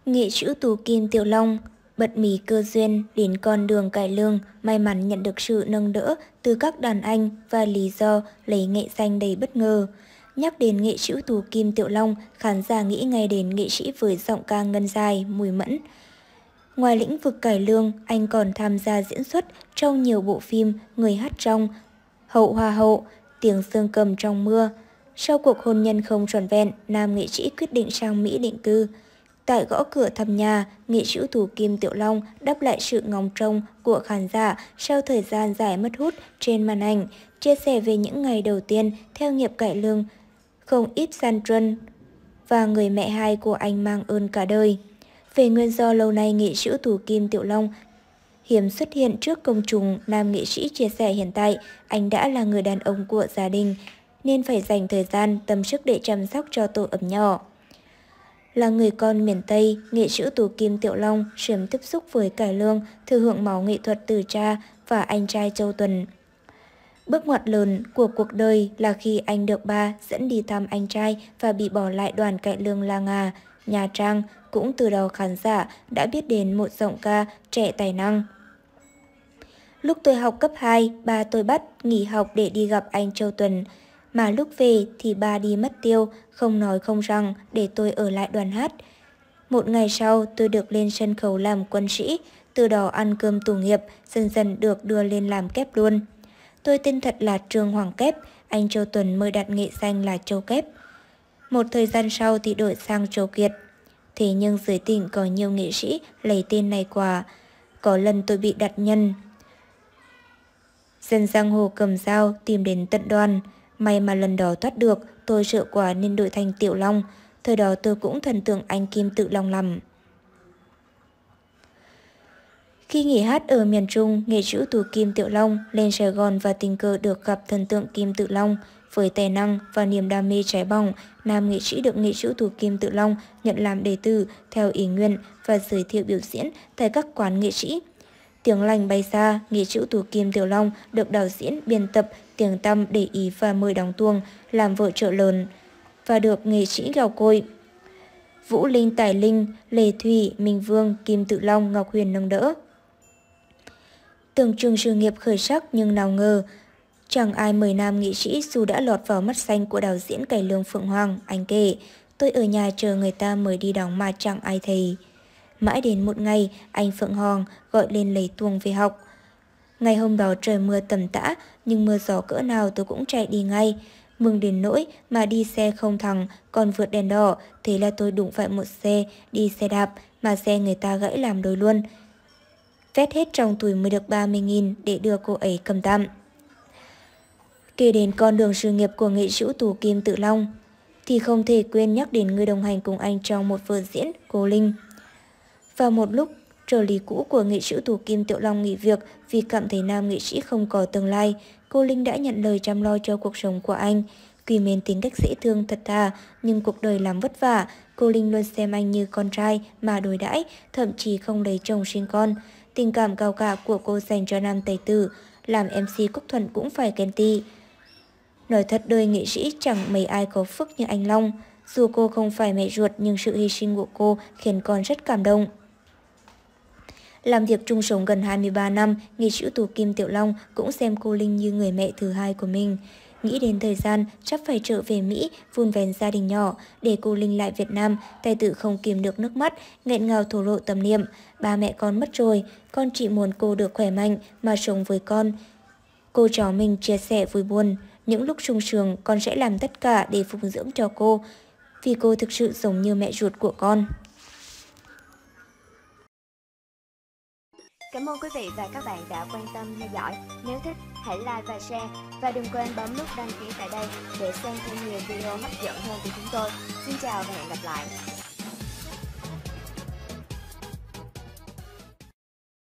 Nghệ sĩ ưu tú Kim Tiểu Long bật mí cơ duyên đến con đường cải lương, may mắn nhận được sự nâng đỡ từ các đàn anh và lý do lấy nghệ danh đầy bất ngờ. Nhắc đến nghệ sĩ ưu tú Kim Tiểu Long, khán giả nghĩ ngay đến nghệ sĩ với giọng ca ngân dài, mùi mẫn. Ngoài lĩnh vực cải lương, anh còn tham gia diễn xuất trong nhiều bộ phim Người hát trong, Hậu Hoa hậu, Tiếng xương cầm trong mưa. Sau cuộc hôn nhân không trọn vẹn, nam nghệ sĩ quyết định sang Mỹ định cư. Tại gõ cửa thăm nhà, nghệ sĩ ưu tú Kim Tiểu Long đáp lại sự ngóng trông của khán giả sau thời gian dài mất hút trên màn ảnh, chia sẻ về những ngày đầu tiên theo nghiệp cải lương, không ít gian truân và người mẹ hai của anh mang ơn cả đời. Về nguyên do lâu nay nghệ sĩ ưu tú Kim Tiểu Long hiếm xuất hiện trước công chúng, nam nghệ sĩ chia sẻ hiện tại anh đã là người đàn ông của gia đình nên phải dành thời gian, tâm sức để chăm sóc cho tổ ấm nhỏ. Là người con miền Tây, nghệ sĩ ưu tú Kim Tiểu Long sớm tiếp xúc với cải lương, thừa hưởng máu nghệ thuật từ cha và anh trai Châu Tuần. Bước ngoặt lớn của cuộc đời là khi anh được ba dẫn đi thăm anh trai và bị bỏ lại đoàn cải lương La Nga, Nha Trang. Cũng từ đó khán giả đã biết đến một giọng ca trẻ tài năng. Lúc tôi học cấp 2, ba tôi bắt nghỉ học để đi gặp anh Châu Tuần. Mà lúc về thì ba đi mất tiêu, không nói không rằng để tôi ở lại đoàn hát. Một ngày sau tôi được lên sân khấu làm quân sĩ, từ đó ăn cơm tù nghiệp, dần dần được đưa lên làm kép luôn. Tôi tên thật là Trương Hoàng Kép, anh Châu Tuần mới đặt nghệ danh là Châu Kép. Một thời gian sau thì đổi sang Châu Kiệt. Thế nhưng dưới tỉnh có nhiều nghệ sĩ lấy tên này quả. Có lần tôi bị đặt nhân. Dân giang hồ cầm dao tìm đến tận đoàn. May mà lần đó thoát được, tôi sợ quá nên đổi thành Tiểu Long. Thời đó tôi cũng thần tượng anh Kim Tự Long lắm. Khi nghỉ hát ở miền Trung, nghệ sĩ ưu tú Kim Tiểu Long lên Sài Gòn và tình cờ được gặp thần tượng Kim Tự Long. Với tài năng và niềm đam mê cháy bỏng, nam nghệ sĩ được nghệ sĩ ưu tú Kim Tự Long nhận làm đệ tử theo ý nguyện và giới thiệu biểu diễn tại các quán nghệ sĩ. Tiếng lành bay xa, nghệ sĩ ưu tú Kim Tiểu Long được đạo diễn, biên tập Tiếng Tăm để ý và mời đóng tuồng làm vợ chợ lớn và được nghệ sĩ gạo cội Vũ Linh, Tài Linh, Lê Thủy, Minh Vương, Kim Tự Long, Ngọc Huyền nâng đỡ. Tưởng chừng sự nghiệp khởi sắc nhưng nào ngờ chẳng ai mời nam nghệ sĩ dù đã lọt vào mắt xanh của đạo diễn cải lương Phượng Hoàng. Anh kể, tôi ở nhà chờ người ta mời đi đóng mà chẳng ai thấy. Mãi đến một ngày, anh Phượng Hoàng gọi lên lấy tuồng về học. Ngày hôm đó trời mưa tầm tã, nhưng mưa gió cỡ nào tôi cũng chạy đi ngay. Mừng đến nỗi mà đi xe không thẳng, còn vượt đèn đỏ, thế là tôi đụng phải một xe đi xe đạp mà xe người ta gãy làm đôi luôn. Vét hết trong túi mới được 30.000 để đưa cô ấy cầm tạm. Kể đến con đường sự nghiệp của nghệ sĩ ưu tú Kim Tự Long, thì không thể quên nhắc đến người đồng hành cùng anh trong một vở diễn, cô Linh. Vào một lúc, trợ lý cũ của nghệ sĩ ưu tú Kim Tiểu Long nghỉ việc vì cảm thấy nam nghệ sĩ không có tương lai, cô Linh đã nhận lời chăm lo cho cuộc sống của anh. Tuy mến tính cách dễ thương thật thà, nhưng cuộc đời làm vất vả, cô Linh luôn xem anh như con trai mà đối đãi, thậm chí không lấy chồng sinh con. Tình cảm cao cả của cô dành cho nam tài tử, làm MC Quốc Thuận cũng phải ghen tị. Nói thật đời nghệ sĩ chẳng mấy ai có phước như anh Long. Dù cô không phải mẹ ruột nhưng sự hy sinh của cô khiến con rất cảm động. Làm việc chung sống gần 23 năm, nghệ sĩ ưu tú Kim Tiểu Long cũng xem cô Linh như người mẹ thứ hai của mình. Nghĩ đến thời gian sắp phải trở về Mỹ, vun vén gia đình nhỏ, để cô Linh lại Việt Nam, tài tử không kìm được nước mắt, nghẹn ngào thổ lộ tâm niệm. Ba mẹ con mất rồi, con chỉ muốn cô được khỏe mạnh mà sống với con. Cô cháu mình chia sẻ vui buồn. Những lúc sung sướng, con sẽ làm tất cả để phụng dưỡng cho cô, vì cô thực sự giống như mẹ ruột của con. Cảm ơn quý vị và các bạn đã quan tâm theo dõi. Nếu thích, hãy like và share. Và đừng quên bấm nút đăng ký tại đây để xem thêm nhiều video hấp dẫn hơn của chúng tôi. Xin chào và hẹn gặp lại.